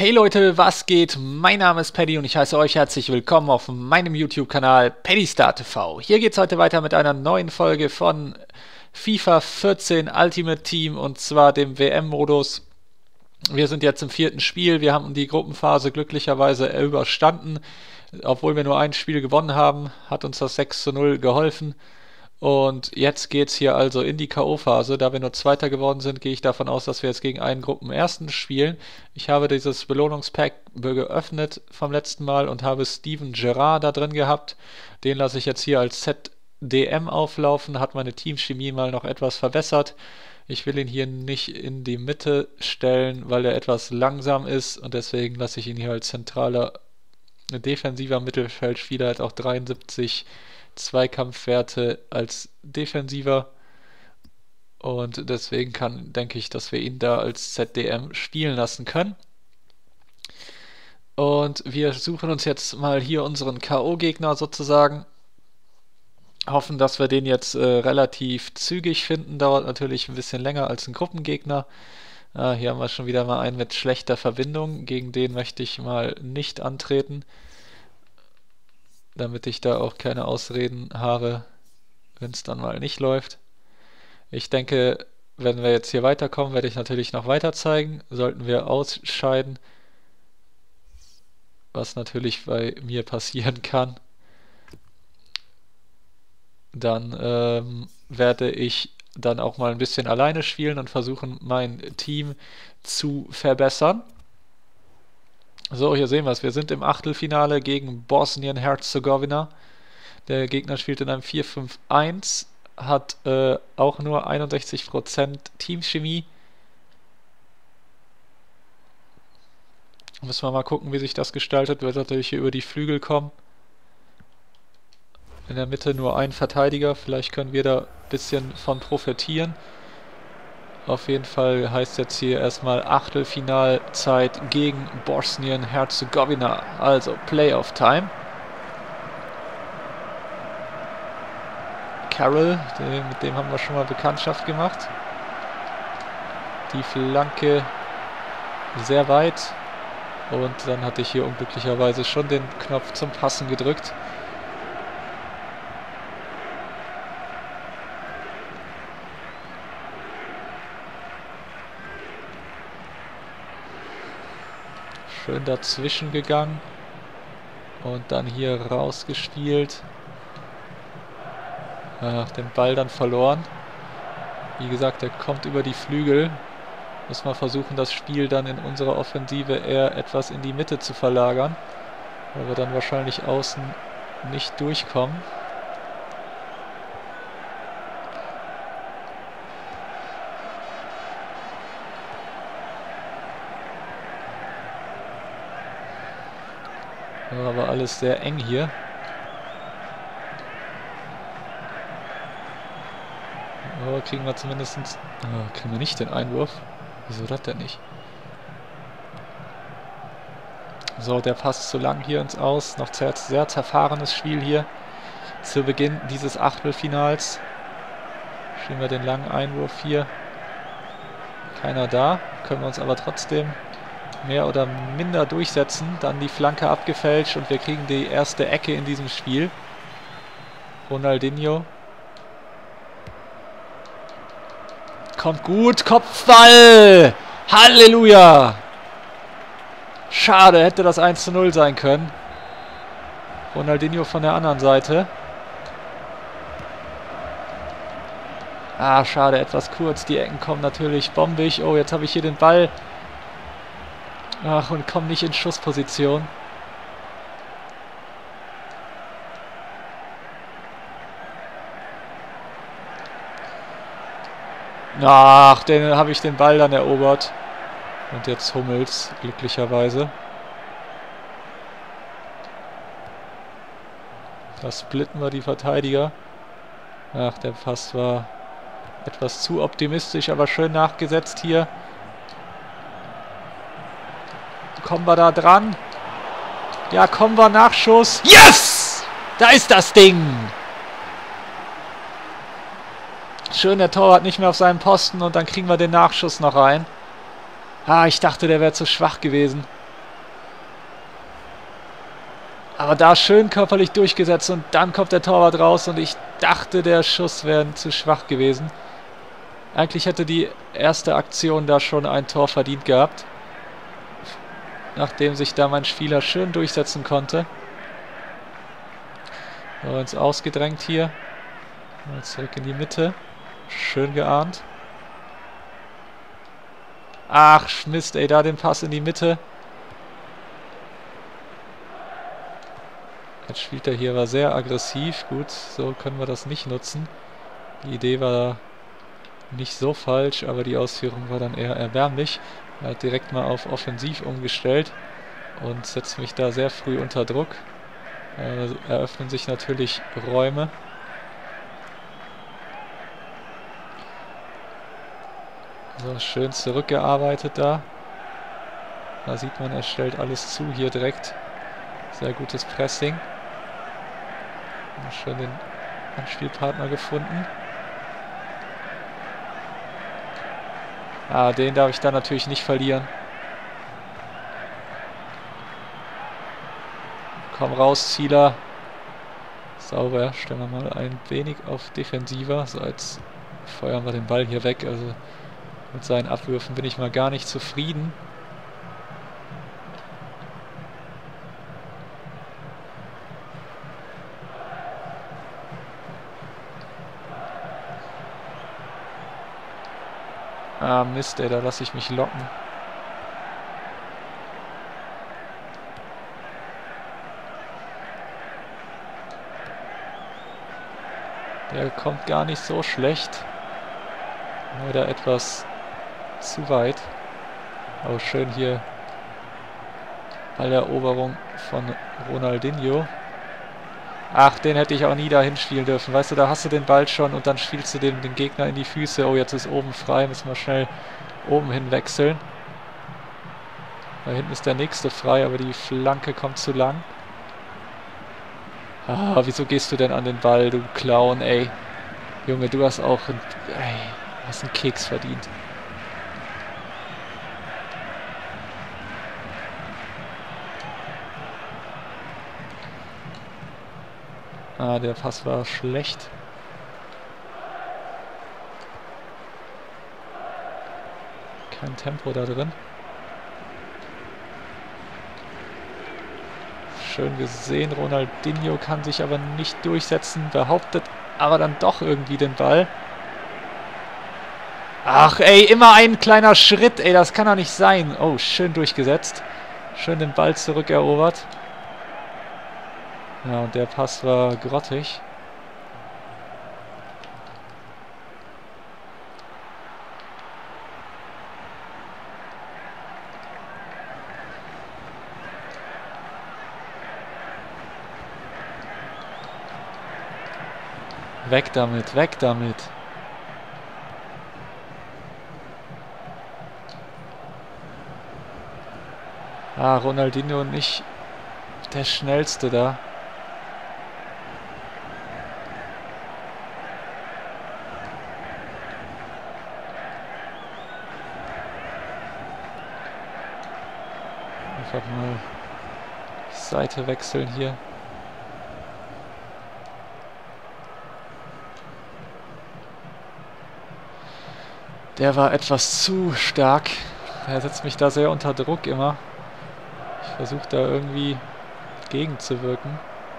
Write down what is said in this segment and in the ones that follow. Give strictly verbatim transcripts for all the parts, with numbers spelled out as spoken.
Hey Leute, was geht? Mein Name ist Paddy und ich heiße euch herzlich willkommen auf meinem YouTube-Kanal PaddyStar T V. Hier geht es heute weiter mit einer neuen Folge von FIFA vierzehn Ultimate Team und zwar dem W M-Modus. Wir sind jetzt im vierten Spiel, wir haben die Gruppenphase glücklicherweise überstanden. Obwohl wir nur ein Spiel gewonnen haben, hat uns das sechs zu null geholfen. Und jetzt geht es hier also in die K O-Phase. Da wir nur Zweiter geworden sind, gehe ich davon aus, dass wir jetzt gegen einen Gruppenersten spielen. Ich habe dieses Belohnungspack geöffnet vom letzten Mal und habe Steven Gerrard da drin gehabt. Den lasse ich jetzt hier als Z D M auflaufen, hat meine Teamchemie mal noch etwas verbessert. Ich will ihn hier nicht in die Mitte stellen, weil er etwas langsam ist und deswegen lasse ich ihn hier als zentraler defensiver Mittelfeldspieler, hat auch dreiundsiebzig Zweikampfwerte als Defensiver und deswegen kann, denke ich, dass wir ihn da als Z D M spielen lassen können. Und wir suchen uns jetzt mal hier unseren K O-Gegner sozusagen. Hoffen, dass wir den jetzt äh, relativ zügig finden. Dauert natürlich ein bisschen länger als ein Gruppengegner. Ah, hier haben wir schon wieder mal einen mit schlechter Verbindung. Gegen den möchte ich mal nicht antreten, damit ich da auch keine Ausreden habe, wenn es dann mal nicht läuft. Ich denke, wenn wir jetzt hier weiterkommen, werde ich natürlich noch weiter zeigen. Sollten wir ausscheiden, was natürlich bei mir passieren kann, dann ähm, werde ich dann auch mal ein bisschen alleine spielen und versuchen, mein Team zu verbessern. So, hier sehen wir es. Wir sind im Achtelfinale gegen Bosnien-Herzegowina. Der Gegner spielt in einem vier fünf eins, hat äh, auch nur einundsechzig Prozent Teamchemie. Müssen wir mal gucken, wie sich das gestaltet. Wird natürlich hier über die Flügel kommen. In der Mitte nur ein Verteidiger. Vielleicht können wir da ein bisschen von profitieren. Auf jeden Fall heißt jetzt hier erstmal Achtelfinalzeit gegen Bosnien-Herzegowina. Also Playoff-Time. Carroll, den, mit dem haben wir schon mal Bekanntschaft gemacht. Die Flanke sehr weit. Und dann hatte ich hier unglücklicherweise schon den Knopf zum Passen gedrückt. Schön dazwischen gegangen und dann hier rausgespielt. Ach, den Ball dann verloren. Wie gesagt, der kommt über die Flügel. Muss man versuchen, das Spiel dann in unserer Offensive eher etwas in die Mitte zu verlagern, weil wir dann wahrscheinlich außen nicht durchkommen. Aber alles sehr eng hier. Aber kriegen wir zumindest... Oh, kriegen wir nicht den Einwurf. Wieso das denn nicht? So, der passt zu lang hier ins Aus. Noch sehr, sehr zerfahrenes Spiel hier. Zu Beginn dieses Achtelfinals. Schieben wir den langen Einwurf hier. Keiner da. Können wir uns aber trotzdem mehr oder minder durchsetzen. Dann die Flanke abgefälscht und wir kriegen die erste Ecke in diesem Spiel. Ronaldinho. Kommt gut. Kopfball! Halleluja! Schade, hätte das eins zu null sein können. Ronaldinho von der anderen Seite. Ah, schade, etwas kurz. Die Ecken kommen natürlich bombig. Oh, jetzt habe ich hier den Ball. Ach, und komm nicht in Schussposition. Ach, den habe ich den Ball dann erobert. Und jetzt Hummels, glücklicherweise. Da splitten wir die Verteidiger. Ach, der Pass war etwas zu optimistisch, aber schön nachgesetzt hier. Kommen wir da dran? Ja, kommen wir Nachschuss. Yes! Da ist das Ding! Schön, der Torwart nicht mehr auf seinem Posten und dann kriegen wir den Nachschuss noch rein. Ah, ich dachte, der wäre zu schwach gewesen. Aber da schön körperlich durchgesetzt und dann kommt der Torwart raus und ich dachte, der Schuss wäre zu schwach gewesen. Eigentlich hätte die erste Aktion da schon ein Tor verdient gehabt. Nachdem sich da mein Spieler schön durchsetzen konnte. So, ins Ausgedrängt hier. Mal zurück in die Mitte. Schön geahnt. Ach, Mist, ey, da den Pass in die Mitte. Jetzt spielt er hier, war sehr aggressiv. Gut, so können wir das nicht nutzen. Die Idee war nicht so falsch, aber die Ausführung war dann eher erbärmlich. Er hat direkt mal auf offensiv umgestellt und setzt mich da sehr früh unter Druck. Äh, eröffnen sich natürlich Räume. So, schön zurückgearbeitet da. Da sieht man, er stellt alles zu hier direkt. Sehr gutes Pressing. Schön den Anspielpartner gefunden. Ah, den darf ich dann natürlich nicht verlieren. Komm raus, Zieler. Sauber. Stellen wir mal ein wenig auf Defensiver. So, jetzt feuern wir den Ball hier weg. Also mit seinen Abwürfen bin ich mal gar nicht zufrieden. Ah, Mist, ey, da lasse ich mich locken. Der kommt gar nicht so schlecht. Leider etwas zu weit. Aber schön hier Balleroberung von Ronaldinho. Ach, den hätte ich auch nie dahin spielen dürfen. Weißt du, da hast du den Ball schon und dann spielst du den, den Gegner in die Füße. Oh, jetzt ist oben frei. Müssen wir schnell oben hin wechseln. Da hinten ist der nächste frei, aber die Flanke kommt zu lang. Ah, wieso gehst du denn an den Ball, du Clown, ey? Junge, du hast auch einen, ey, hast einen Keks verdient. Ah, der Pass war schlecht. Kein Tempo da drin. Schön gesehen, Ronaldinho kann sich aber nicht durchsetzen, behauptet aber dann doch irgendwie den Ball. Ach ey, immer ein kleiner Schritt, ey, das kann doch nicht sein. Oh, schön durchgesetzt. Schön den Ball zurückerobert. Ja, und der Pass war grottig. Weg damit, weg damit. Ah, Ronaldinho nicht der Schnellste da. Einfach mal die Seite wechseln hier. Der war etwas zu stark. Er setzt mich da sehr unter Druck immer. Ich versuche da irgendwie gegenzuwirken.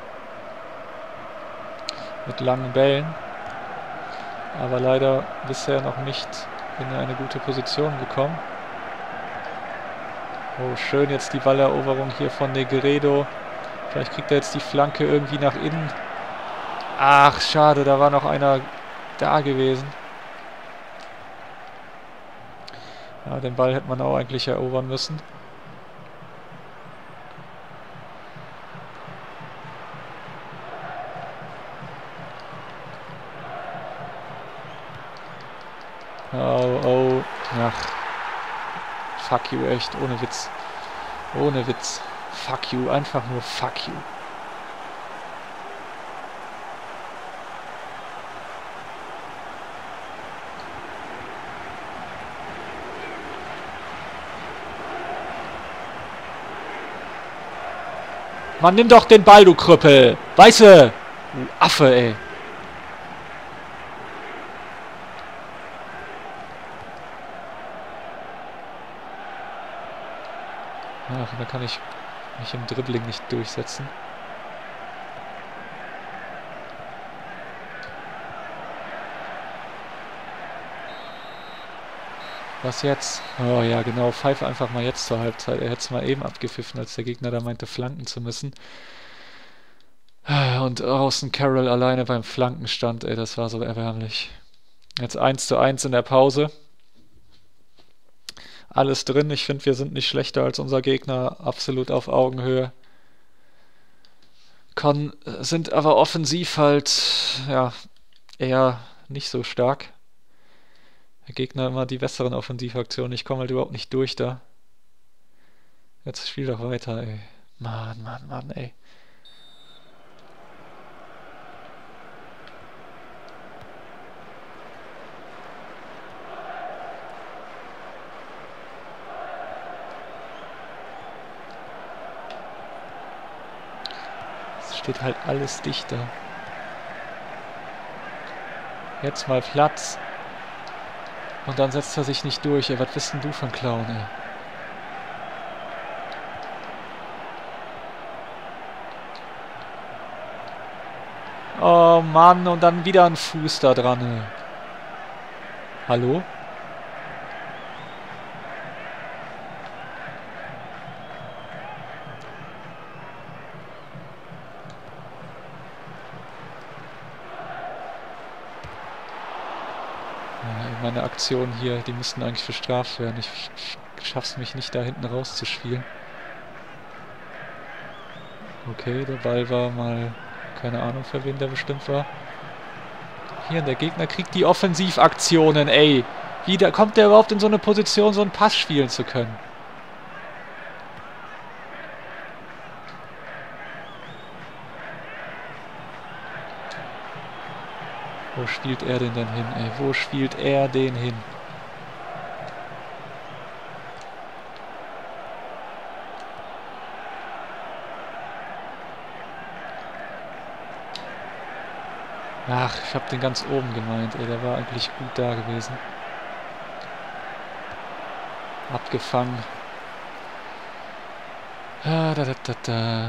Mit langen Bällen. Aber leider bisher noch nicht in eine gute Position gekommen. Oh, schön jetzt die Balleroberung hier von Negredo. Vielleicht kriegt er jetzt die Flanke irgendwie nach innen. Ach, schade, da war noch einer da gewesen. Ja, den Ball hätte man auch eigentlich erobern müssen. Oh, oh. Ach. Fuck you, echt. Ohne Witz. Ohne Witz. Fuck you. Einfach nur fuck you. Mann, nimm doch den Ball, du Krüppel. Weiße. Du Affe, ey. Ach, da kann ich mich im Dribbling nicht durchsetzen. Was jetzt? Oh ja, genau. Pfeif einfach mal jetzt zur Halbzeit. Er hätte es mal eben abgepfiffen, als der Gegner da meinte, flanken zu müssen. Und außen Carroll alleine beim Flanken stand. Ey, das war so erbärmlich. Jetzt eins zu eins in der Pause. Alles drin. Ich finde, wir sind nicht schlechter als unser Gegner. Absolut auf Augenhöhe. Kon sind aber offensiv halt, ja, eher nicht so stark. Der Gegner immer die besseren Offensivaktionen. Ich komme halt überhaupt nicht durch da. Jetzt spiel doch weiter, ey. Mann, Mann, Mann, ey. Es steht halt alles dichter. Jetzt mal Platz. Und dann setzt er sich nicht durch. Ey, was bist denn du für ein Clown, ey? Oh Mann, und dann wieder ein Fuß da dran, ey. Hallo? Meine Aktionen hier, die müssten eigentlich bestraft werden. Ich schaff's mich nicht, da hinten rauszuspielen. Okay, der Ball war mal... Keine Ahnung, für wen der bestimmt war. Hier, der Gegner kriegt die Offensivaktionen, ey. Wie da kommt der überhaupt in so eine Position, so einen Pass spielen zu können? Wo spielt er den denn hin, ey? Wo spielt er den hin? Ach, ich hab den ganz oben gemeint, ey. Der war eigentlich gut da gewesen. Abgefangen. Ah, da, da, da, da.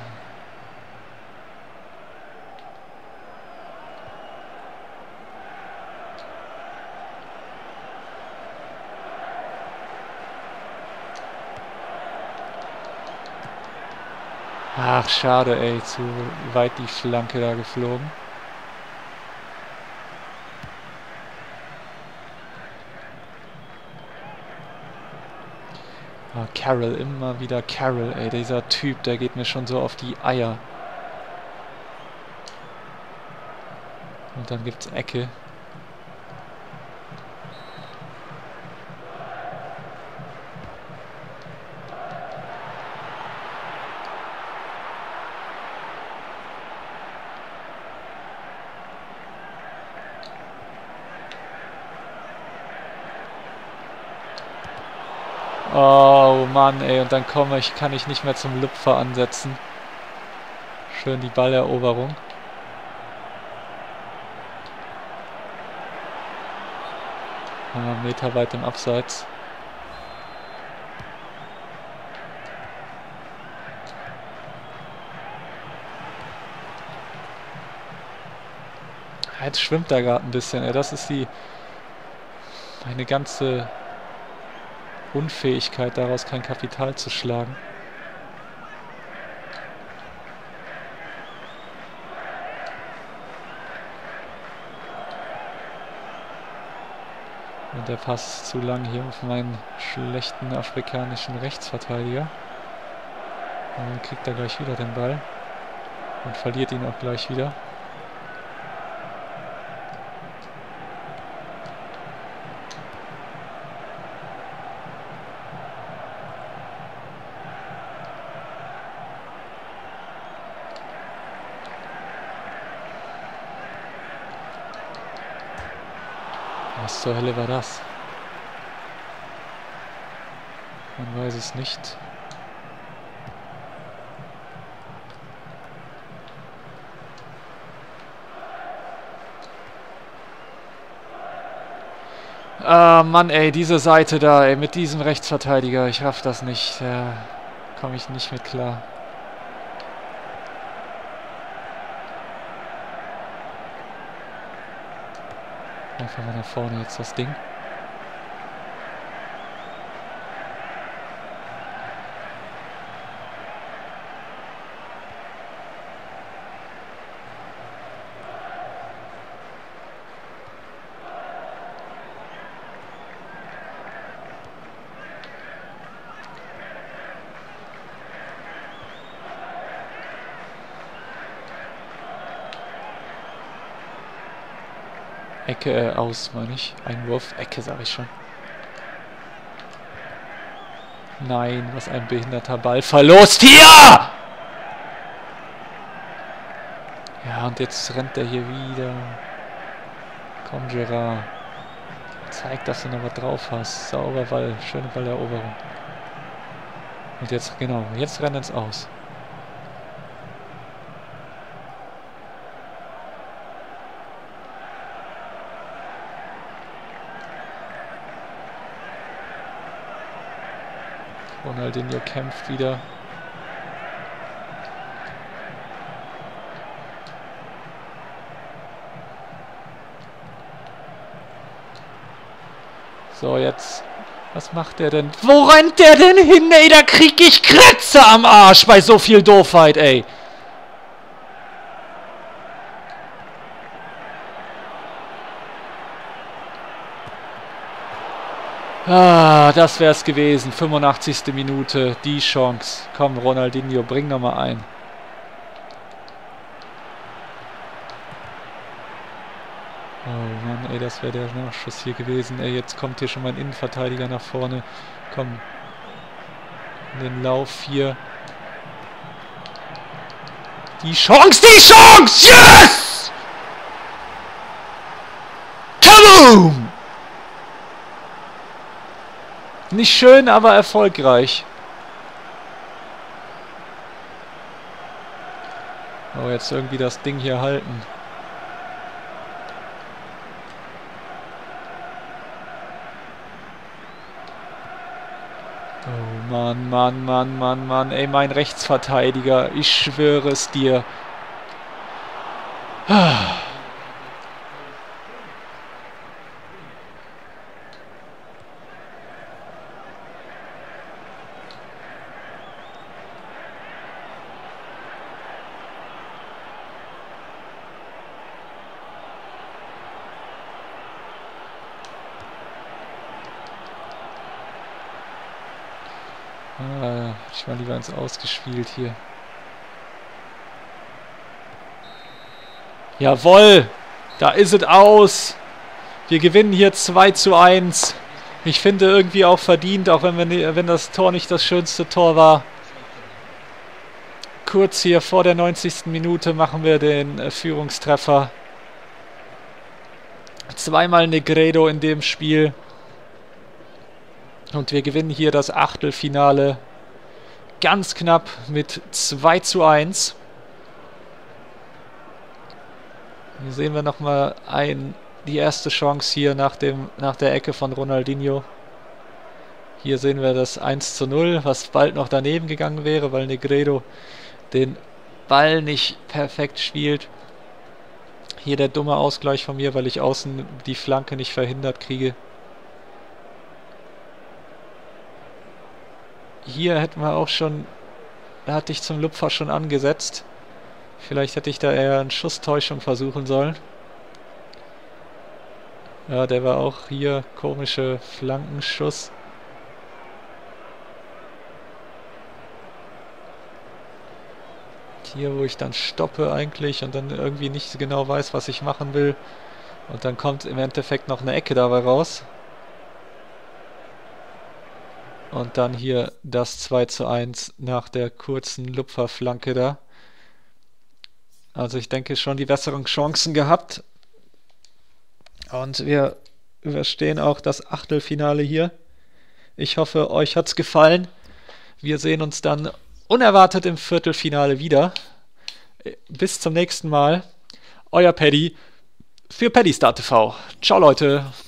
Ach, schade, ey. Zu weit die Flanke da geflogen. Oh, Carroll, immer wieder Carroll, ey. Dieser Typ, der geht mir schon so auf die Eier. Und dann gibt's Ecke. Oh Mann, ey, und dann komme ich, kann ich nicht mehr zum Lüpfer ansetzen. Schön die Balleroberung. Einen Meter weit im Abseits. Jetzt schwimmt er gerade ein bisschen, ey. Das ist die... Meine ganze... Unfähigkeit, daraus kein Kapital zu schlagen. Und der Pass ist zu lang hier auf meinen schlechten afrikanischen Rechtsverteidiger. Und dann kriegt er gleich wieder den Ball. Und verliert ihn auch gleich wieder. Was zur Hölle war das? Man weiß es nicht. Ah, Mann, ey, diese Seite da, ey, mit diesem Rechtsverteidiger. Ich raff das nicht. Da komme ich nicht mit klar. Einfach mal nach vorne jetzt das Ding. Ecke äh, aus, meine ich. Einwurf, Ecke, sage ich schon. Nein, was ein behinderter Ball. Verlust hier! Ja, und jetzt rennt er hier wieder. Komm, Gerard. Zeig, dass du noch was drauf hast. Sauber Ball, schöne Balleroberung. Und jetzt, genau, jetzt rennt es aus. Ronaldinho kämpft wieder. So, jetzt. Was macht der denn? Wo rennt der denn hin, ey? Da krieg ich Kratzer am Arsch bei so viel Doofheit, ey. Ah, das wär's gewesen. fünfundachtzigste Minute. Die Chance. Komm, Ronaldinho, bring nochmal ein. Oh Mann, ey, das wäre der Nachschuss hier gewesen. Ey, jetzt kommt hier schon mein Innenverteidiger nach vorne. Komm. In den Lauf hier. Die Chance, die Chance! Yes! Kaboom! Nicht schön, aber erfolgreich. Oh, jetzt irgendwie das Ding hier halten. Oh Mann, Mann, Mann, Mann, Mann. Ey, mein Rechtsverteidiger. Ich schwöre es dir. Ah. Ah, ich war lieber ins Ausgespielt hier. Jawohl! Da ist es aus! Wir gewinnen hier zwei zu eins. Ich finde irgendwie auch verdient, auch wenn, wir, wenn das Tor nicht das schönste Tor war. Kurz hier vor der neunzigsten Minute machen wir den äh, Führungstreffer. Zweimal Negredo in dem Spiel. Und wir gewinnen hier das Achtelfinale ganz knapp mit zwei zu eins. Hier sehen wir nochmal ein, die erste Chance hier nach, dem, nach der Ecke von Ronaldinho. Hier sehen wir das eins zu null, was bald noch daneben gegangen wäre, weil Negredo den Ball nicht perfekt spielt. Hier der dumme Ausgleich von mir, weil ich außen die Flanke nicht verhindert kriege. Hier hätten wir auch schon, da hatte ich zum Lupfer schon angesetzt. Vielleicht hätte ich da eher eine Schusstäuschung versuchen sollen. Ja, der war auch hier, komische Flankenschuss. Hier, wo ich dann stoppe eigentlich und dann irgendwie nicht genau weiß, was ich machen will. Und dann kommt im Endeffekt noch eine Ecke dabei raus. Und dann hier das zwei zu eins nach der kurzen Lupferflanke da. Also ich denke schon die besseren Chancen gehabt. Und wir überstehen auch das Achtelfinale hier. Ich hoffe, euch hat's gefallen. Wir sehen uns dann unerwartet im Viertelfinale wieder. Bis zum nächsten Mal. Euer Paddy für PaddyStar T V. Ciao Leute.